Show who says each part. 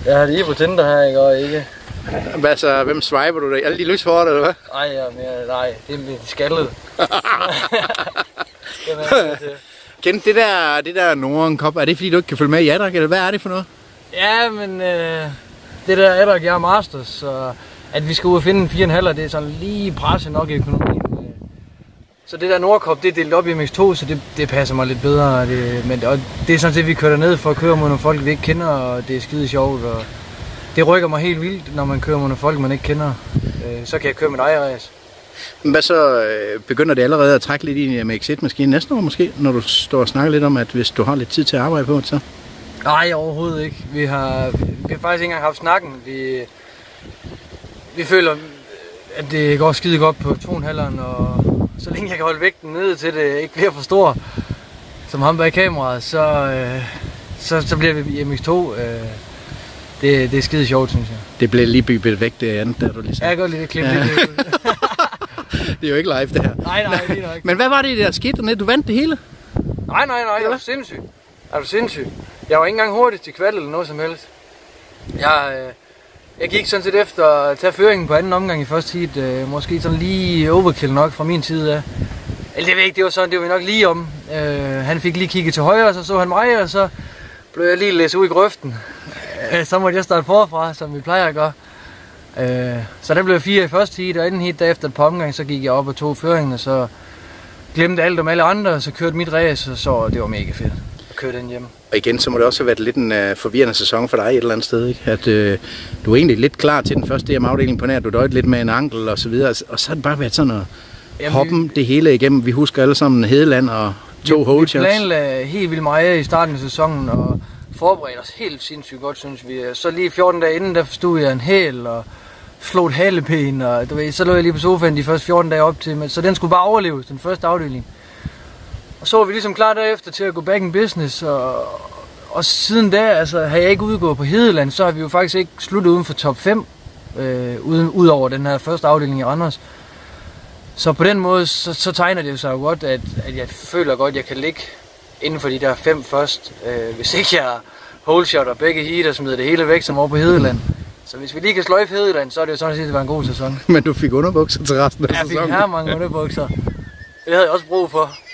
Speaker 1: Jeg har lige på Tinder her, ikke? Og ikke.
Speaker 2: Hvad så? Hvem swiper du der? Alle de lyshårede, eller hvad?
Speaker 1: Nej, det er skaldet.
Speaker 2: Kent, det der Norden Cup, er det fordi du ikke kan følge med i Adrak, eller hvad er det for noget?
Speaker 1: Ja, men det der Adrak, jeg er Masters, så at vi skal ud og finde en 4,5, det er sådan lige presset nok i økonomien. Så det der Nordcup, det er delt op i MX2, så det passer mig lidt bedre. Det er sådan set, vi kører ned for at køre mod nogle folk, vi ikke kender, og det er skide sjovt. Og det rykker mig helt vildt, når man kører mod nogle folk, man ikke kender. Så kan jeg køre mit eget race.
Speaker 2: Hvad så begynder det allerede at trække lidt i en MX1-maskine næste år måske, når du står og snakker lidt om, at hvis du har lidt tid til at arbejde på det, så?
Speaker 1: Nej, overhovedet ikke. Vi har faktisk ikke engang haft snakken. Vi føler, at det går skide godt på 2,5'eren, og så længe jeg kan holde vægten nede til det ikke bliver for stor, som ham bag kameraet, så bliver vi i MX2. Det er skide sjovt, synes jeg. Det
Speaker 2: blev lige bygget væk det andet, der du lige sagde.
Speaker 1: Ja, jeg kan godt lide det klip lidt.
Speaker 2: Det er jo ikke live, det her.
Speaker 1: Nej, lige nok.
Speaker 2: Men hvad var det, der skete dernede? Du vandt det hele?
Speaker 1: Nej, det var sindssygt. Jeg var ikke engang hurtigt til kval eller noget som helst. Jeg gik sådan set efter at tage føringen på anden omgang i første heat. Måske sådan lige overkill nok fra min side af. Eller det ved ikke, det var vi nok lige om. Han fik lige kigget til højre, så han mig, og så blev jeg lige læst ud i grøften. Så måtte jeg starte forfra, som vi plejer at gøre. Så der blev 4 i første heat, og anden heat derefter et par omgang, så gik jeg op og tog føringen, og så glemte alt om alle andre, og så kørte mit race, og så det var mega fedt at køre den hjem.
Speaker 2: Og igen, så må det også have været lidt en forvirrende sæson for dig et eller andet sted, ikke? At du er egentlig lidt klar til den første DM-afdeling på nær, du døjte lidt med en ankel og så videre, og så har det bare været sådan at hoppen det hele igennem. Vi husker alle sammen Hedeland og 2 hole shots.
Speaker 1: Vi planlagde helt vildt meget i starten af sæsonen, og forberedte os helt sindssygt godt, synes vi. Så lige 14 dage inden, der forstod jeg en hæl og slog et halepæn, og du ved, så lå jeg lige på sofaen de første 14 dage op til, men så den skulle bare overleve, den første afdeling. Og så var vi ligesom klar derefter til at gå back in business, og siden da, altså, har jeg ikke udgået på Hedeland, så har vi jo faktisk ikke sluttet uden for top 5, ud over den her første afdeling i Randers. Så på den måde, så tegner det sig jo godt, at jeg føler godt, at jeg kan ligge inden for de der 5 først, hvis ikke jeg holeshot og begge heat og smider det hele væk som over på Hedeland. Så hvis vi lige kan sløjfe Hedeland, så er det jo sådan set, det var en god sæson.
Speaker 2: Men du fik underbukser til resten af sæsonen.
Speaker 1: Jeg fik her mange underbukser. Det havde jeg også brug for.